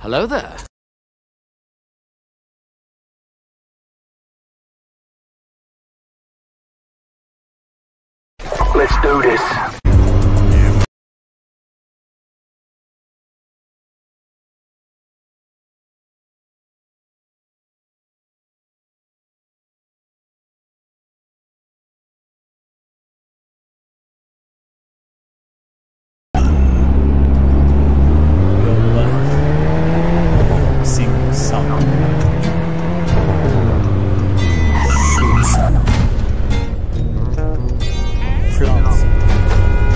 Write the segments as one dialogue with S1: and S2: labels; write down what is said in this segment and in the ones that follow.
S1: Hello there.
S2: Let's do this.
S3: Sing song. Shoot. Flounce.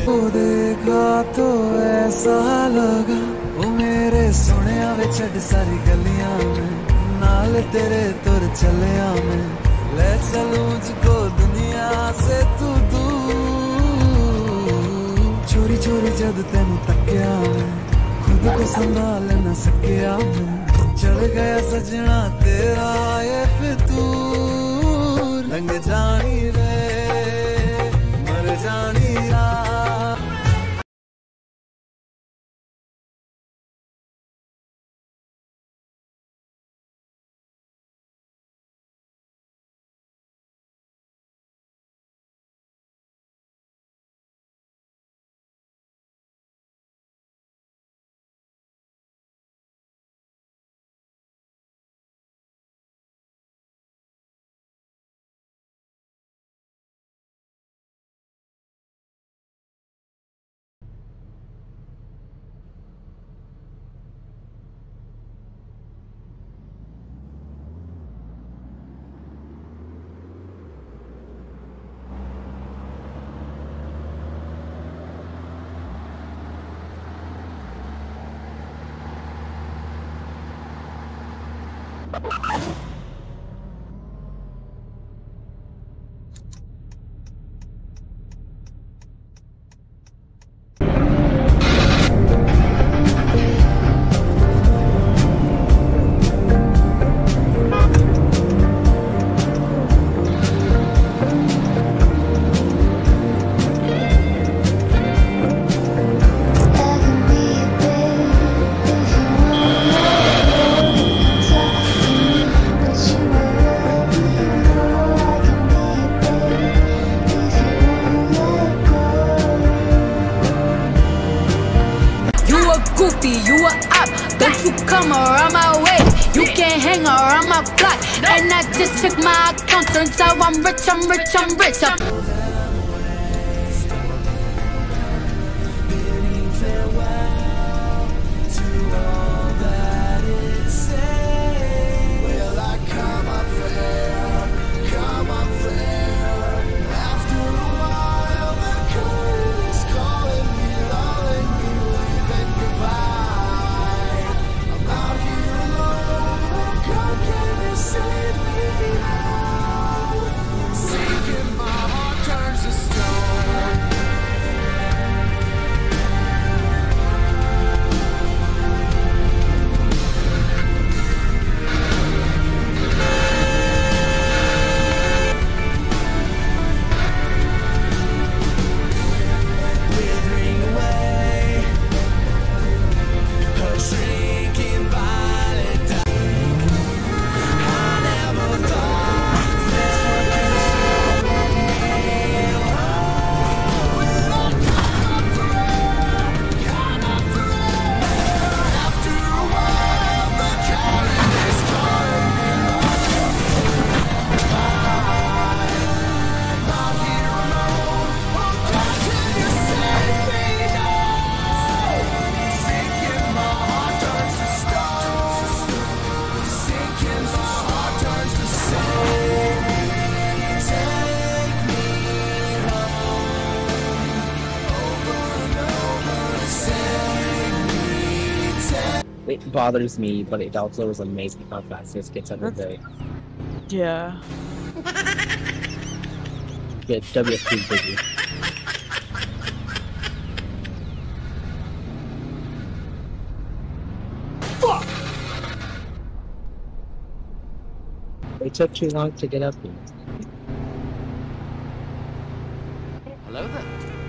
S1: देखा तो ऐसा लगा वो मेरे सुनिया वे छड़ सारी गलियां में नाल तेरे तुर चलिया में ले चलूं मुझको दुनिया से तू दूर चोरी चोरी जद तेनू तकिया मैं खुद को संभाल न सकिया मैं चढ़ गया सजना तेरा ये फितूर रंग जानी रे मर जानी रात
S2: You a op, don't you come around my way. You can't hang around my block. And I just check my account, turns out I'm rich, I'm rich, I'm rich.
S4: It bothers me, but it also is amazing how fast this gets under the
S5: Yeah.
S4: WSP busy. Fuck! They took too long to get up here.
S3: Hello there.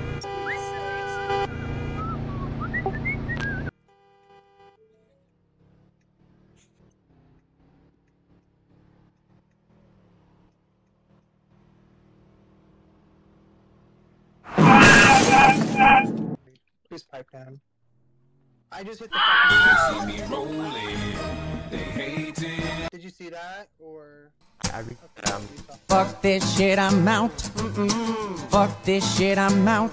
S6: Please pipe down. I just hit the fucking. See me rolling. They hate it. Did you see that or?
S1: Fuck this shit, I'm out. Fuck this shit, I'm out.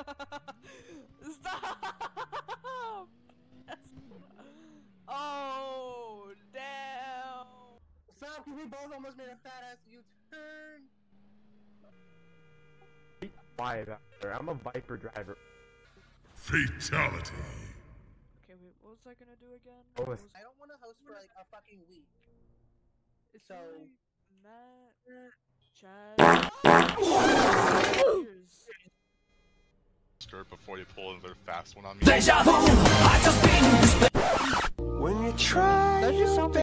S5: Stop! Oh, damn!
S6: Stop, because we both almost made a fat ass U-turn.
S7: Quiet, I'm a Viper driver. Fatality.
S5: Okay, wait, what was I gonna do again?
S6: I don't want to host for like a fucking week.
S5: It's
S6: So-
S5: really Matt, Chad. Cheers.
S8: Skirt before you pull another fast one on me.
S1: When you try
S5: That just sounds